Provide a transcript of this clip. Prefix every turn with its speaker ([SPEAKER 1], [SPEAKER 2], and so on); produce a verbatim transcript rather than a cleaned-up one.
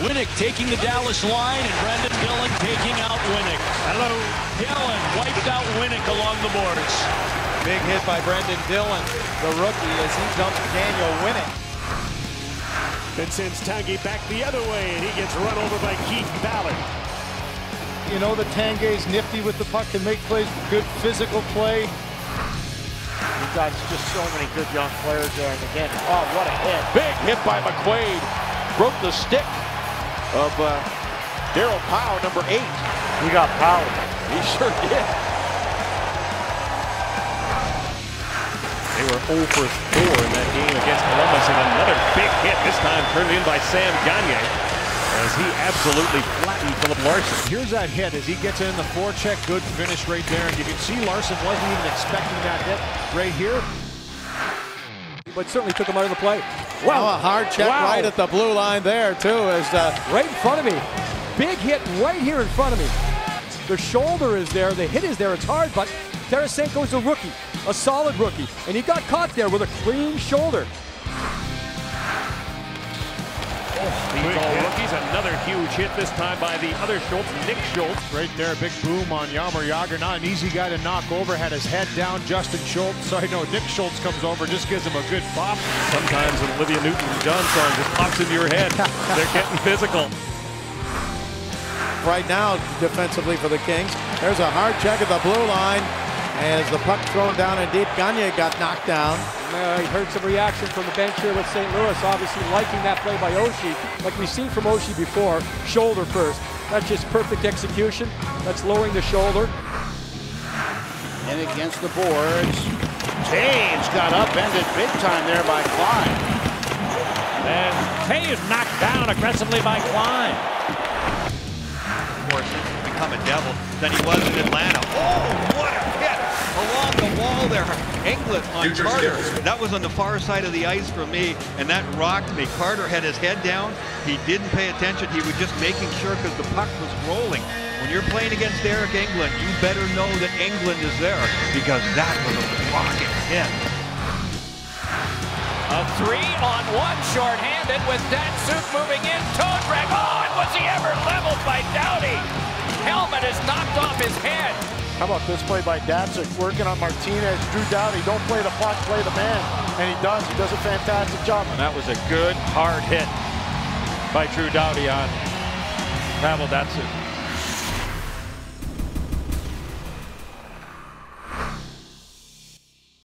[SPEAKER 1] Winnick taking the Dallas line, and Brendan Dillon taking out Winnick. Hello. Dillon wiped out Winnick along the boards.
[SPEAKER 2] Big hit by Brendan Dillon, the rookie, as he dumps Daniel Winnick.
[SPEAKER 3] Then sends Tanguay back the other way, and he gets run over by Keith Ballard.
[SPEAKER 4] You know, the Tanguay's nifty with the puck, can make plays, good physical play.
[SPEAKER 5] You've got just so many good young players there, and again, oh, what a hit.
[SPEAKER 6] Big hit by McQuaid. Broke the stick of uh, Darryl Powell, number eight.
[SPEAKER 5] He got power.
[SPEAKER 6] He sure did.
[SPEAKER 3] They were oh for four in that game against Columbus, and another big hit, this time turned in by Sam Gagner, as he absolutely flattened Philip Larson.
[SPEAKER 4] Here's that hit as he gets in the forecheck. Good finish right there. And you can see Larson wasn't even expecting that hit right here. But certainly took him out of the play.
[SPEAKER 2] Wow, a hard check
[SPEAKER 4] Wow.
[SPEAKER 2] right at the blue line there, too. As uh,
[SPEAKER 4] Right in front of me. Big hit right here in front of me. The shoulder is there. The hit is there. It's hard, but Tarasenko is a rookie, a solid rookie. And he got caught there with a clean shoulder.
[SPEAKER 3] These all rookies, another huge hit this time by the other Schultz, Nick Schultz.
[SPEAKER 4] Right there, big boom on Jaromir Jagr. Not an easy guy to knock over. Had his head down. Justin Schultz. Sorry, no, Nick Schultz comes over, just gives him a good pop.
[SPEAKER 3] Sometimes an Olivia Newton-John song just pops into your head. They're getting physical.
[SPEAKER 2] right now defensively for the Kings. There's a hard check at the blue line. As the puck thrown down in deep, Gagner got knocked down.
[SPEAKER 7] Uh, he heard some reaction from the bench here with Saint Louis, obviously liking that play by Oshie. Like we've seen from Oshie before, shoulder first. That's just perfect execution. That's lowering the shoulder.
[SPEAKER 5] And against the boards, Toews got upended big time there by Klein.
[SPEAKER 1] And Toews knocked down aggressively by Klein.
[SPEAKER 8] More since he's become a Devil than he was in Atlanta. Oh, what a hit along the wall there. Englund on Carter. That was on the far side of the ice for me, and that rocked me. Carter had his head down. He didn't pay attention. He was just making sure because the puck was rolling. When you're playing against Eric Englund, you better know that Englund is there because that was a rocking hit.
[SPEAKER 1] A three on one, shorthanded with Datsuk moving in. Toe drag. Oh, and was he ever leveled by Doughty? Helmet is knocked off his head.
[SPEAKER 5] How about this play by Datsuk, working on Martinez, Drew Doughty, don't play the puck, play the man. And he does, he does a fantastic job.
[SPEAKER 6] And that was a good, hard hit by Drew Doughty on Pavel Datsuk.